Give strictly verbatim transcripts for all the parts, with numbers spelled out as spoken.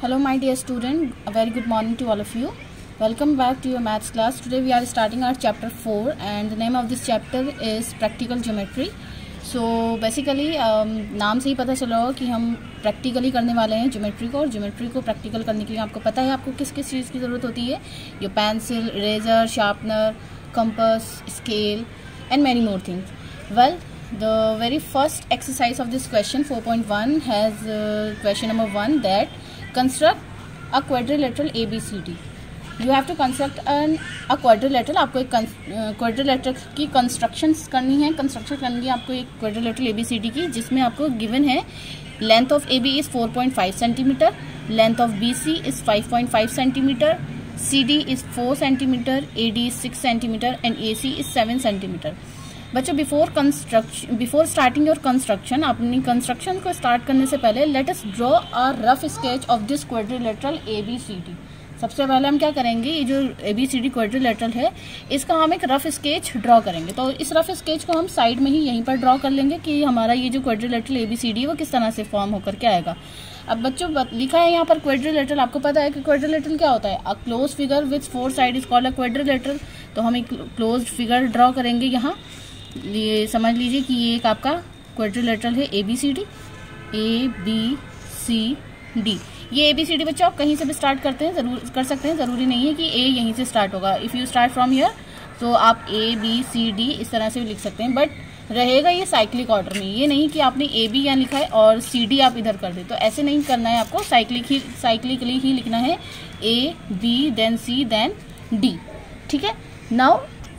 Hello my dear student, a very good morning to all of you. Welcome back to your maths class. Today we are starting our chapter four and the name of this chapter is practical geometry. So basically um, नाम से ही पता चला होगा कि हम practically करने वाले हैं ज्योमेट्री को, और ज्योमेट्री को प्रैक्टिकल करने के लिए आपको पता है आपको किस किस चीज़ की ज़रूरत होती है। Your pencil, eraser, sharpener, compass, scale and many more things. Well, the very first exercise of this question four point one has uh, question number one, that construct a quadrilateral A B C D. You have to construct an a quadrilateral. आपको एक quadrilateral की constructions करनी है construction करनी है आपको एक quadrilateral A B C D की, जिसमें आपको given है length of A B is four point five centimeter, length of B C is five point five centimeter, C D is four centimeter, A D is six centimeter and A C is seven centimeter. बच्चों before construction before starting your construction, अपनी construction को start करने से पहले let us draw a rough sketch of this quadrilateral A B C D. सबसे पहले हम क्या करेंगे, ये जो A B C D quadrilateral है इसका हम एक रफ स्केच ड्रॉ करेंगे। तो इस रफ स्केच को हम साइड में ही यहीं पर ड्रॉ कर लेंगे कि हमारा ये जो quadrilateral A B C D है वो किस तरह से फॉर्म होकर के आएगा। अब बच्चों लिखा है यहाँ पर क्वाड्रिलेटरल, आपको पता है कि क्वाड्रिलेटरल क्या होता है, a close figure with four side is called a quadrilateral. तो हम एक क्लोज फिगर ड्रॉ करेंगे यहाँ। ये समझ लीजिए कि ये एक आपका क्वाड्रिलेटरल है A B C D, A B C D. ये ए बी सी डी बच्चों आप कहीं से भी स्टार्ट करते हैं, जरूर कर सकते हैं, ज़रूरी नहीं है कि ए यहीं से स्टार्ट होगा। If you start from here तो आप ए बी सी डी इस तरह से भी लिख सकते हैं, बट रहेगा ये साइक्लिक ऑर्डर में। ये नहीं कि आपने ए बी यहाँ लिखा है और सी डी आप इधर कर दे, तो ऐसे नहीं करना है आपको, साइक्लिक ही साइक्लिकली ही लिखना है, A B then C then D. ठीक है। नाउ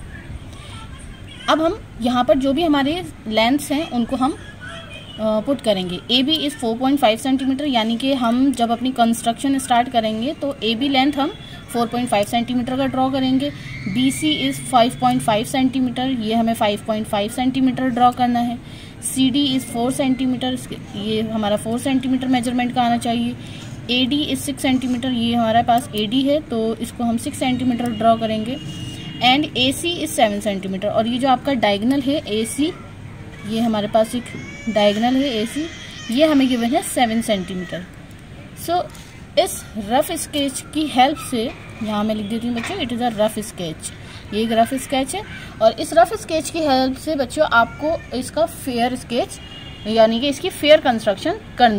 अब हम यहाँ पर जो भी हमारे लेंथ्स हैं उनको हम पुट करेंगे। A B is four point five centimetre, यानी कि हम जब अपनी कंस्ट्रक्शन स्टार्ट करेंगे तो ए बी लेंथ हम फोर पॉइंट फाइव सेंटीमीटर का ड्रॉ करेंगे। B C is five point five centimetre, ये हमें five point five centimetre draw करना है। C D is four centimetre, ये हमारा फोर सेंटीमीटर मेजरमेंट का आना चाहिए। A D is six centimetre, ये हमारे पास ए डी है तो इसको हम सिक्स सेंटीमीटर ड्रॉ करेंगे। And A C is seven centimetre, और ये जो आपका डायगनल है ए सी, ये हमारे पास एक डायगनल है ए सी, ये हमें गिवन है सेवन सेंटीमीटर। सो इस रफ स्केच की हेल्प से, यहाँ मैं लिख देती हूँ बच्चों, it is a rough sketch, ये एक रफ स्केच है। और इस रफ स्केच की हेल्प से बच्चों आपको इसका फेयर स्केच यानी कि इसकी फेयर कंस्ट्रक्शन करनी।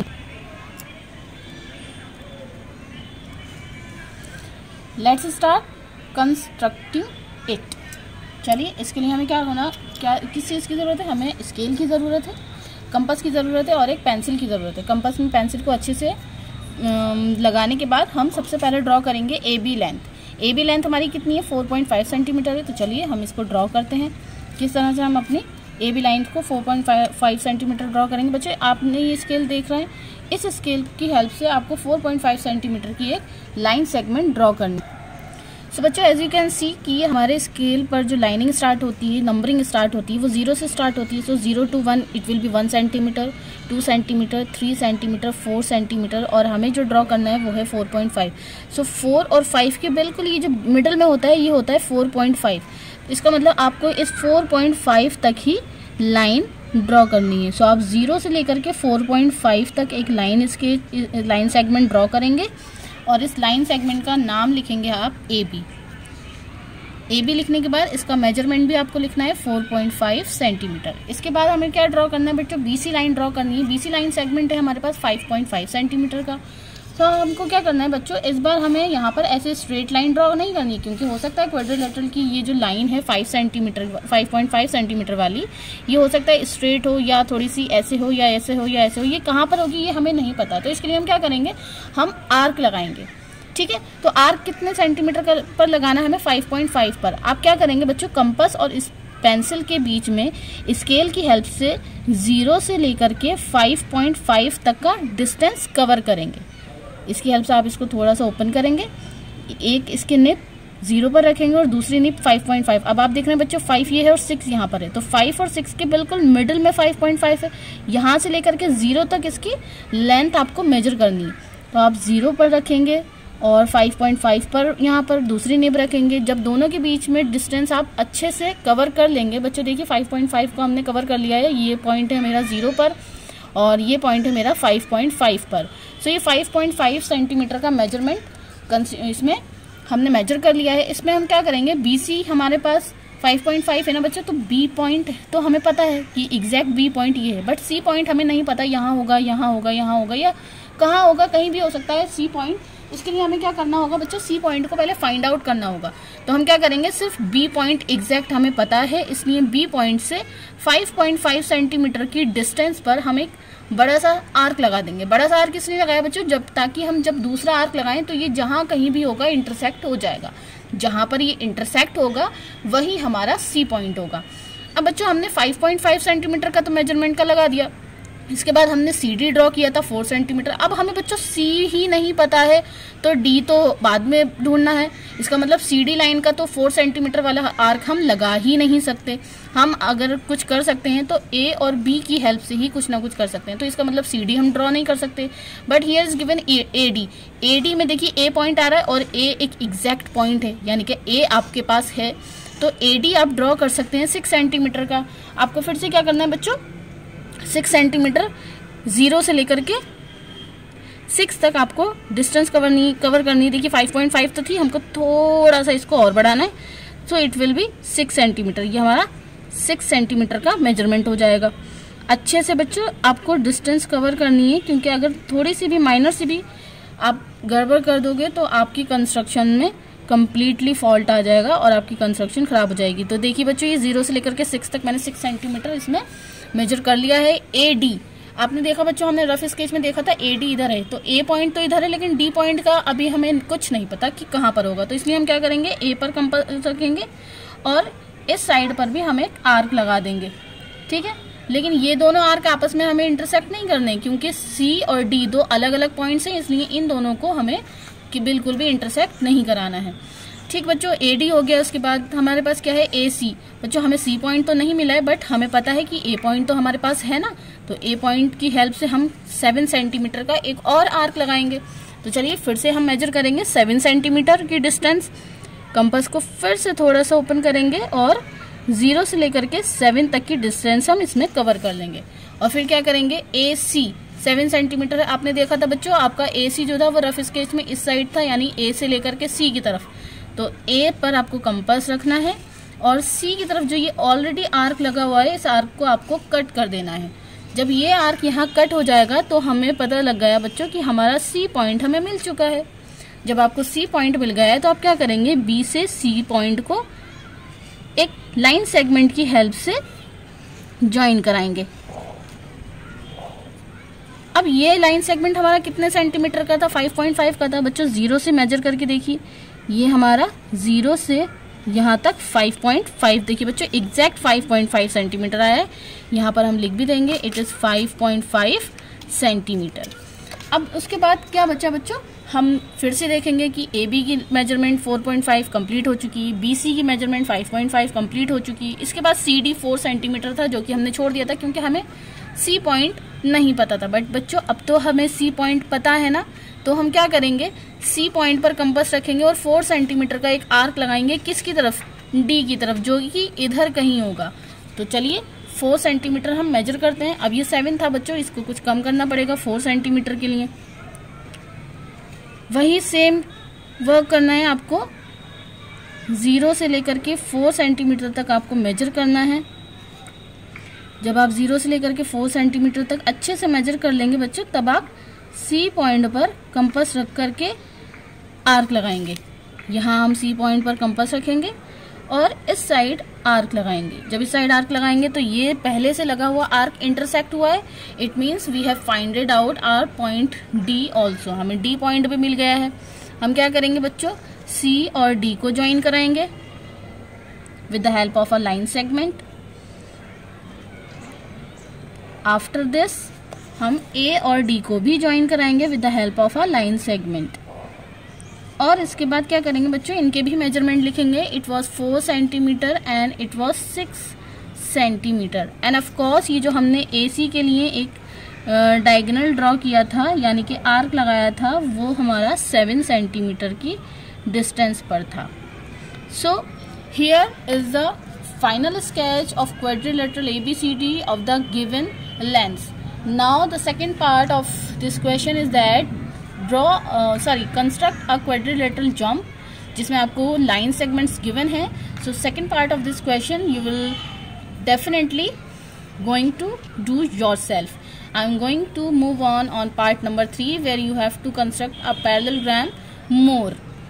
Let's start constructing it. चलिए, इसके लिए हमें क्या होना, क्या किस चीज़ की ज़रूरत है, हमें स्केल की ज़रूरत है, कंपास की ज़रूरत है और एक पेंसिल की ज़रूरत है। कंपास में पेंसिल को अच्छे से लगाने के बाद हम सबसे पहले ड्रॉ करेंगे A B length. A B length हमारी कितनी है, फोर पॉइंट फाइव सेंटीमीटर है। तो चलिए हम इसको ड्रॉ करते हैं। किस तरह से हम अपनी ए बी लाइन को four point five centimetre draw करेंगे। बच्चे आपने ये स्केल देख रहे हैं, इस स्केल की हेल्प से आपको फोर पॉइंट फाइव सेंटीमीटर की एक लाइन सेगमेंट ड्रॉ करनी। सो बच्चों एज यू कैन सी कि हमारे स्केल पर जो लाइनिंग स्टार्ट होती है, नंबरिंग स्टार्ट होती है, वो जीरो से स्टार्ट होती है। So zero to one it will be one centimetre, two centimetre, three centimetre, four centimetre, और हमें जो ड्रॉ करना है वो है four point five. So four और फाइव के बिल्कुल ये जो मिडल में होता है ये होता है फोर पॉइंट फाइव। इसका मतलब आपको इस फोर पॉइंट फाइव तक ही लाइन ड्रॉ करनी है। सो so, आप जीरो से लेकर के फोर पॉइंट फाइव तक एक लाइन इसके लाइन सेगमेंट ड्रॉ करेंगे, और इस लाइन सेगमेंट का नाम लिखेंगे आप ए बी। ए बी लिखने के बाद इसका मेजरमेंट भी आपको लिखना है फोर पॉइंट फाइव सेंटीमीटर। इसके बाद हमें क्या ड्रॉ करना है बच्चों, बी सी लाइन ड्रॉ करनी है। बी सी लाइन सेगमेंट है हमारे पास फाइव पॉइंट फाइव सेंटीमीटर का। तो so, हमको क्या करना है बच्चों, इस बार हमें यहाँ पर ऐसे स्ट्रेट लाइन ड्रॉ नहीं करनी है, क्योंकि हो सकता है क्वाड्रिलेटरल की ये जो लाइन है five centimetre five point five centimetre वाली, ये हो सकता है स्ट्रेट हो या थोड़ी सी ऐसे हो या ऐसे हो या ऐसे हो, ये कहाँ पर होगी ये हमें नहीं पता। तो इसके लिए हम क्या करेंगे, हम आर्क लगाएंगे। ठीक है। तो आर्क कितने सेंटीमीटर पर लगाना है हमें, फाइव पॉइंट फाइव पर। आप क्या करेंगे बच्चों, कंपास और इस पेंसिल के बीच में स्केल की हेल्प से जीरो से लेकर के फाइव पॉइंट फाइव तक का डिस्टेंस कवर करेंगे। इसकी हेल्प से आप इसको थोड़ा सा ओपन करेंगे, एक इसके निप जीरो पर रखेंगे और दूसरी निप फाइव पॉइंट फाइव। अब आप देख रहे हैं बच्चों फाइव ये है और सिक्स यहाँ पर है, तो फाइव और सिक्स के बिल्कुल मिडिल में फाइव पॉइंट फाइव है। यहाँ से लेकर के जीरो तक इसकी लेंथ आपको मेजर करनी है। तो आप जीरो पर रखेंगे और फाइव पॉइंट फाइव पर यहाँ पर दूसरी निब रखेंगे। जब दोनों के बीच में डिस्टेंस आप अच्छे से कवर कर लेंगे बच्चों, देखिए फाइव पॉइंट फाइव को हमने कवर कर लिया है, ये पॉइंट है मेरा जीरो पर और ये पॉइंट है मेरा फाइव पॉइंट फाइव पर। सो ये फाइव पॉइंट फाइव सेंटीमीटर का मेजरमेंट इसमें हमने मेजर कर लिया है। इसमें हम क्या करेंगे, बी सी हमारे पास फाइव पॉइंट फाइव है ना बच्चों, तो बी पॉइंट तो हमें पता है कि एग्जैक्ट बी पॉइंट ये है, बट सी पॉइंट हमें नहीं पता, यहाँ होगा यहाँ होगा यहाँ होगा या कहाँ होगा, कहीं भी हो सकता है सी पॉइंट। इसके लिए हमें क्या करना होगा बच्चों, सी पॉइंट को पहले फाइंड आउट करना होगा। तो हम क्या करेंगे, सिर्फ बी पॉइंट एग्जैक्ट हमें पता है, इसलिए बी पॉइंट से फाइव पॉइंट फाइव सेंटीमीटर की डिस्टेंस पर हम एक बड़ा सा आर्क लगा देंगे। बड़ा सा आर्क इसलिए लगाया बच्चों, जब ताकि हम जब दूसरा आर्क लगाएं तो ये जहां कहीं भी होगा इंटरसेक्ट हो जाएगा, जहां पर ये इंटरसेक्ट होगा वही हमारा सी पॉइंट होगा। अब बच्चों हमने फाइव पॉइंट फाइव सेंटीमीटर का तो मेजरमेंट का लगा दिया, इसके बाद हमने सी डी ड्रॉ किया था फोर सेंटीमीटर। अब हमें बच्चों सी ही नहीं पता है तो डी तो बाद में ढूंढना है। इसका मतलब सी डी लाइन का तो फोर सेंटीमीटर वाला आर्क हम लगा ही नहीं सकते। हम अगर कुछ कर सकते हैं तो ए और बी की हेल्प से ही कुछ ना कुछ कर सकते हैं। तो इसका मतलब सी डी हम ड्रॉ नहीं कर सकते, but here is given A D. A D में देखिए ए पॉइंट आ रहा है और ए एक एग्जैक्ट पॉइंट है, यानी कि ए आपके पास है, तो ए डी आप ड्रॉ कर सकते हैं सिक्स सेंटीमीटर का। आपको फिर से क्या करना है बच्चों, सिक्स सेंटीमीटर जीरो से लेकर के सिक्स तक आपको डिस्टेंस कवर नहीं कवर करनी है। देखिए फाइव पॉइंट फाइव तो थी, हमको थोड़ा सा इसको और बढ़ाना है, so it will be six centimetre. ये हमारा सिक्स सेंटीमीटर का मेजरमेंट हो जाएगा। अच्छे से बच्चों आपको डिस्टेंस कवर करनी है, क्योंकि अगर थोड़ी सी भी माइनर सी भी आप गड़बड़ कर दोगे तो आपकी कंस्ट्रक्शन में कंप्लीटली फॉल्ट आ जाएगा और आपकी कंस्ट्रक्शन खराब हो जाएगी। तो देखिए बच्चों ये जीरो से लेकर के सिक्स तक मैंने सिक्स सेंटीमीटर इसमें मेजर कर लिया है। ए डी आपने देखा बच्चों, हमने रफ स्केच में देखा था ए डी इधर है, तो ए पॉइंट तो इधर है, लेकिन डी पॉइंट का अभी हमें कुछ नहीं पता कि कहाँ पर होगा। तो इसलिए हम क्या करेंगे, ए पर कंपास रखेंगे और इस साइड पर भी हम एक आर्क लगा देंगे, ठीक है। लेकिन ये दोनों आर्क आपस में हमें इंटरसेक्ट नहीं करने, क्योंकि सी और डी दो अलग अलग पॉइंट्स हैं, इसलिए इन दोनों को हमें कि बिल्कुल भी इंटरसेक्ट नहीं कराना है। ठीक बच्चों, ए डी हो गया। उसके बाद हमारे पास क्या है, ए सी। बच्चों हमें सी पॉइंट तो नहीं मिला है, बट हमें पता है कि ए पॉइंट तो हमारे पास है ना, तो ए पॉइंट की हेल्प से हम सेवन सेंटीमीटर का एक और आर्क लगाएंगे। तो चलिए फिर से हम मेजर करेंगे सेवन सेंटीमीटर की डिस्टेंस। कंपास को फिर से थोड़ा सा ओपन करेंगे और जीरो से लेकर के सेवन तक की डिस्टेंस हम इसमें कवर कर लेंगे। और फिर क्या करेंगे, ए सी सेवन सेंटीमीटर है। आपने देखा था बच्चों, आपका ए सी जो था वो रफ स्केच में इस साइड था, यानी ए से लेकर के सी की तरफ। तो ए पर आपको कंपास रखना है और सी की तरफ जो ये ऑलरेडी आर्क लगा हुआ है, इस आर्क को आपको कट कर देना है। जब ये आर्क यहाँ कट हो जाएगा तो हमें पता लग गया बच्चों कि हमारा सी पॉइंट हमें मिल चुका है। जब आपको सी पॉइंट मिल गया है तो आप क्या करेंगे, बी से सी पॉइंट को एक लाइन सेगमेंट की हेल्प से ज्वाइन कराएंगे। अब ये लाइन सेगमेंट हमारा कितने सेंटीमीटर का था, फाइव पॉइंट फाइव का था। बच्चों जीरो से मेजर करके देखिए, ये हमारा जीरो से यहाँ तक फाइव पॉइंट फाइव, देखिए बच्चों exact five point five centimetre आया है। यहाँ पर हम लिख भी देंगे, it is five point five centimetre. अब उसके बाद क्या बचा बच्चों, हम फिर से देखेंगे कि ए बी की measurement four point five complete हो चुकी, बी सी की measurement five point five complete हो चुकी। इसके बाद सी डी फोर सेंटीमीटर था, जो कि हमने छोड़ दिया था क्योंकि हमें सी पॉइंट नहीं पता था। बट बच्चों अब तो हमें सी पॉइंट पता है ना, तो हम क्या करेंगे, सी पॉइंट पर कंपास रखेंगे और फोर सेंटीमीटर का एक आर्क लगाएंगे। किसकी तरफ, डी की तरफ, जो कि इधर कहीं होगा। तो चलिए फोर सेंटीमीटर हम मेजर करते हैं। अब ये सेवन था बच्चों, इसको कुछ कम करना पड़ेगा फोर सेंटीमीटर के लिए। वही सेम वर्क करना है आपको, जीरो से लेकर के फोर सेंटीमीटर तक आपको मेजर करना है। जब आप जीरो से लेकर के फोर सेंटीमीटर तक अच्छे से मेजर कर लेंगे बच्चों, तब आप सी पॉइंट पर कंपास रख करके आर्क लगाएंगे। यहाँ हम सी पॉइंट पर कंपास रखेंगे और इस साइड आर्क लगाएंगे। जब इस साइड आर्क लगाएंगे तो ये पहले से लगा हुआ आर्क इंटरसेक्ट हुआ है, it means we have founded out our point D also. हमें डी पॉइंट भी मिल गया है। हम क्या करेंगे बच्चों, सी और डी को ज्वाइन कराएंगे with the help of a line segment. After this हम ए और डी को भी ज्वाइन कराएंगे with the help of a line segment. और इसके बाद क्या करेंगे बच्चों, इनके भी मेजरमेंट लिखेंगे। It was four centimetre and it was six centimetre. And of course ये जो हमने ए सी के लिए एक डायगोनल ड्रॉ किया था, यानी कि आर्क लगाया था, वो हमारा सेवन सेंटीमीटर की डिस्टेंस पर था। So here is the final sketch of quadrilateral A B C D of the given lengths. Now the second part of this question is that draw sorry construct a quadrilateral jump, जिसमें आपको line segments given है. So second part of this question you will definitely going to do yourself. I am going to move on on part number three, where you have to construct a parallelogram more.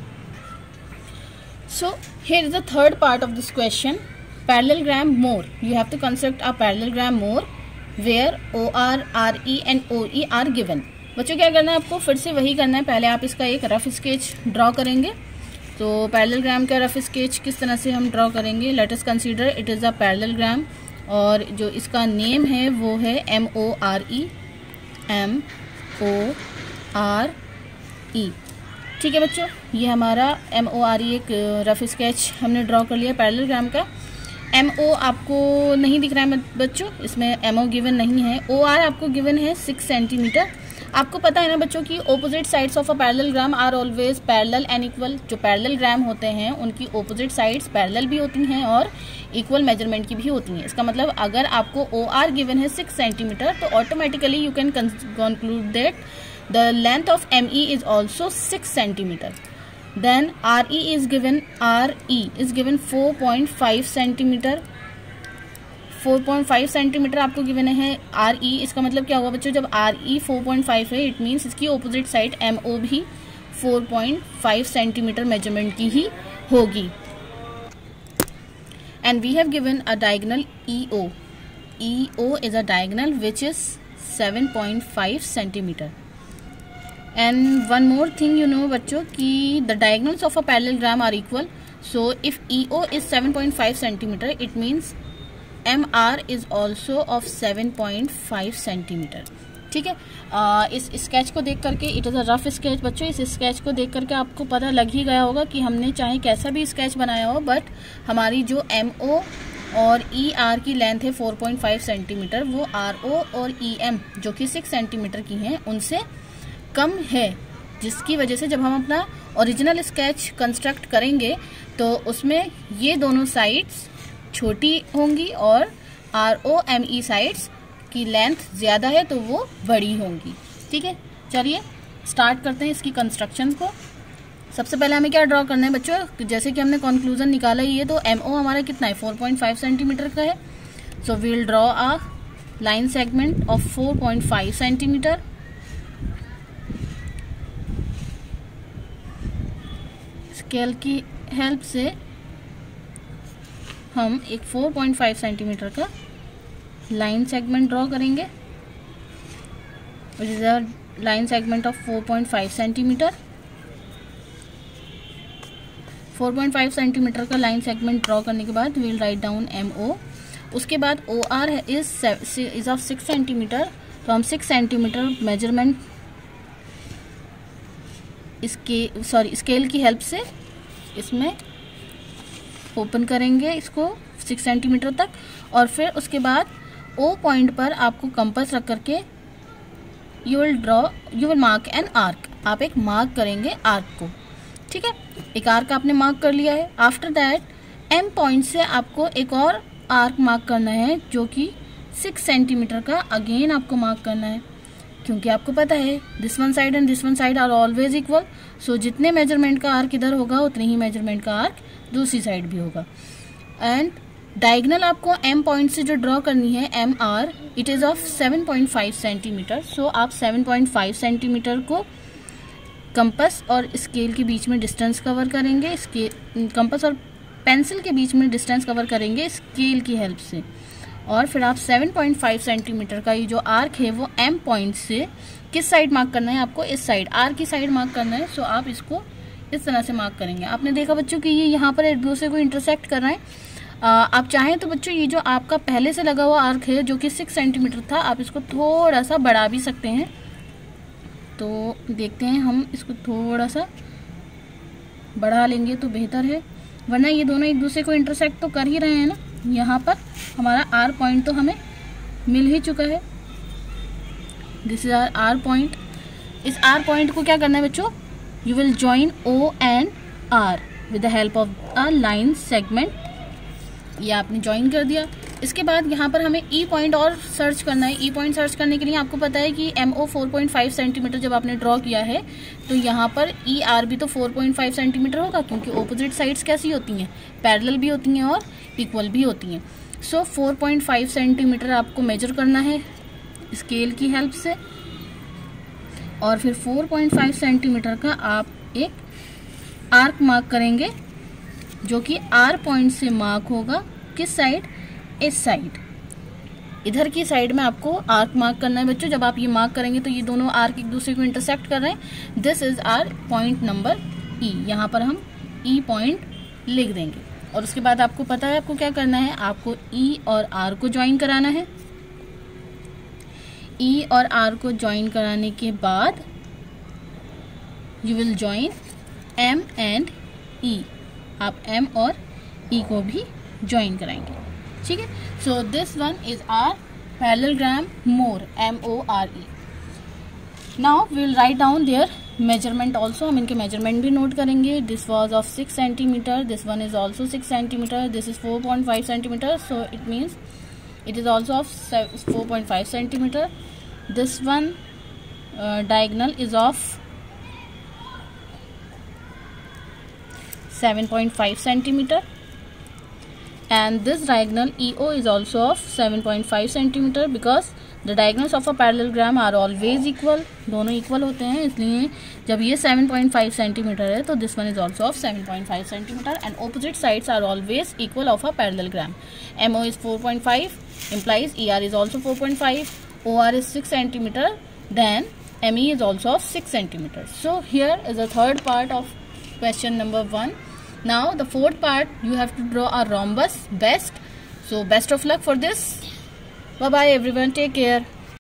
So here is the third part of this question, parallelogram more. You have to construct a parallelogram more where O R, R E and O E are given. बच्चों क्या करना है आपको, फिर से वही करना है. पहले आप इसका एक रफ स्केच ड्रॉ करेंगे. तो पैरेललोग्राम का रफ स्केच किस तरह से हम ड्रॉ करेंगे, let us consider it is a parallelogram, और जो इसका नेम है वो है M O R E, M O R E. ठीक है बच्चों, ये हमारा एम ओ आर ई एक रफ स्केच हमने ड्रॉ कर लिया पैरेललोग्राम का. एम ओ आपको नहीं दिख रहा है बच्चों, इसमें एम ओ गिवन नहीं है. ओ आर आपको गिवन है सिक्स सेंटीमीटर. आपको पता है ना बच्चों कि opposite sides of a parallelogram are always parallel and equal. जो पैरेललोग्राम होते हैं उनकी ऑपोजिट साइड्स पैरेलल भी होती हैं और इक्वल मेजरमेंट की भी होती हैं. इसका मतलब अगर आपको ओ आर गिवन है सिक्स सेंटीमीटर तो automatically you can conclude that the length of M E is also six centimetre. Then R E is given, R E is given four point five centimetre. Four point five centimetre आपको given है R E. इसका मतलब क्या होगा बच्चों, जब R E four point five है it means इसकी ऑपोजिट साइड एम ओ भी four point five centimetre measurement की ही होगी. And we have given a diagonal E O. E O is a diagonal which is seven point five centimeter. And one more thing you know बच्चों कि the diagonals of a parallelogram are equal. So if E O is seven point five centimeter, it means M R is also of seven point five centimeter. ठीक है, आ, इस sketch को देख करके, it is a rough sketch बच्चों, इस sketch को देख करके आपको पता लग ही गया होगा कि हमने चाहे कैसा भी स्केच बनाया हो बट हमारी जो एम ओ और ई आर की लेंथ है फोर पॉइंट फाइव सेंटीमीटर, वो आर ओ और ई एम जो कि सिक्स सेंटीमीटर की हैं उनसे कम है. जिसकी वजह से जब हम अपना ओरिजिनल स्केच कंस्ट्रक्ट करेंगे तो उसमें ये दोनों साइड्स छोटी होंगी और R O M E sides की लेंथ ज़्यादा है तो वो बड़ी होंगी. ठीक है, चलिए स्टार्ट करते हैं इसकी कंस्ट्रक्शन को. सबसे पहले हमें क्या ड्रॉ करना है बच्चों, जैसे कि हमने कंक्लूजन निकाला ही है तो एम ओ हमारा कितना है फोर पॉइंट फाइव सेंटीमीटर का है. So we will draw a line segment of four point five centimetre. Scale की हेल्प से हम एक फोर पॉइंट फाइव सेंटीमीटर का लाइन सेगमेंट ड्रॉ करेंगे, which is a line segment of four point five centimetre. Four point five centimetre का line segment draw करने के बाद we will write down M O. उसके बाद O R is is of six centimetre, तो हम six centimetre measurement इसके sorry scale की हेल्प से इसमें ओपन करेंगे इसको सिक्स सेंटीमीटर तक. और फिर उसके बाद ओ पॉइंट पर आपको कंपास रख करके you will draw you will mark an arc. आप एक मार्क करेंगे आर्क को. ठीक है, एक आर्क आपने मार्क कर लिया है. आफ्टर दैट एम पॉइंट से आपको एक और आर्क मार्क करना है जो कि सिक्स सेंटीमीटर का अगेन आपको मार्क करना है, क्योंकि आपको पता है this one side and this one side are always equal. So जितने मेजरमेंट का आर्क इधर होगा उतने ही मेजरमेंट का आर्क दूसरी साइड भी होगा. एंड डायगोनल आपको एम पॉइंट से जो ड्रॉ करनी है M R, it is of seven point five centimetre. So आप सेवन पॉइंट फाइव सेंटीमीटर को कंपास और स्केल के बीच में डिस्टेंस कवर करेंगे. स्केल कंपास और पेंसिल के बीच में डिस्टेंस कवर करेंगे स्केल की हेल्प से. और फिर आप सेवन पॉइंट फाइव सेंटीमीटर का ये जो आर्क है वो एम पॉइंट से किस साइड मार्क करना है आपको, इस साइड आर की साइड मार्क करना है. सो आप इसको इस तरह से मार्क करेंगे. आपने देखा बच्चों कि ये यहाँ पर एक दूसरे को इंटरसेक्ट कर रहे हैं. आप चाहें तो बच्चों ये जो आपका पहले से लगा हुआ आर्क है जो कि सिक्स सेंटीमीटर था, आप इसको थोड़ा सा बढ़ा भी सकते हैं. तो देखते हैं, हम इसको थोड़ा सा बढ़ा लेंगे तो बेहतर है, वरना ये दोनों एक दूसरे को इंटरसेक्ट तो कर ही रहे हैं ना. यहाँ पर हमारा आर पॉइंट तो हमें मिल ही चुका है. This is our R point. इस आर पॉइंट को क्या करना है बच्चों, you will join O and R with the help of a line segment. ये आपने ज्वाइन कर दिया. इसके बाद यहाँ पर हमें ई पॉइंट और सर्च करना है। ई पॉइंट सर्च करने के लिए आपको पता है कि M O four point five centimetre जब आपने ड्रॉ किया है तो यहाँ पर ई आर भी तो फोर पॉइंट फाइव सेंटीमीटर होगा, क्योंकि ऑपोजिट साइड्स कैसी होती हैं, पैरेलल भी होती हैं और इक्वल भी होती हैं। So four point five centimetre आपको मेजर करना है स्केल की हेल्प से, और फिर फोर पॉइंट फाइव सेंटीमीटर का आप एक आर्क मार्क करेंगे जो कि आर पॉइंट से मार्क होगा। किस साइड? इस साइड, इधर की साइड में आपको आर्क मार्क करना है बच्चों। जब आप ये मार्क करेंगे तो ये दोनों आर्क एक दूसरे को इंटरसेक्ट कर रहे हैं। This is our point number E. यहाँ पर हम ई पॉइंट लिख देंगे और उसके बाद आपको पता है आपको क्या करना है, आपको ई और आर को ज्वाइन कराना है। ई और आर को ज्वाइन कराने के बाद you will join M and E. आप एम और ई को भी ज्वाइन कराएंगे, ठीक है। So this one is our parallelogram more, M O R E. Now we will write down their measurement also. हम इनके मेजरमेंट भी नोट करेंगे। This was of six centimetre, this one is also six centimetre, this is four point five centimetre, so it means it is also of four point five centimeter. This one uh, diagonal is of seven point five centimeter, and this diagonal E O is also of seven point five centimeter because the diagonals of a parallelogram are always equal. दोनों equal होते हैं, इसलिए जब ये seven point five centimetre है तो this one is also of seven point five centimeter and opposite sides are always equal of a parallelogram. M O is four point five implies E R is also four point five, O R is six centimeter, then M E is also of six centimeter. So here is the third part of question number one. Now the fourth part, you have to draw a rhombus best. So best of luck for this. Bye bye everyone, take care.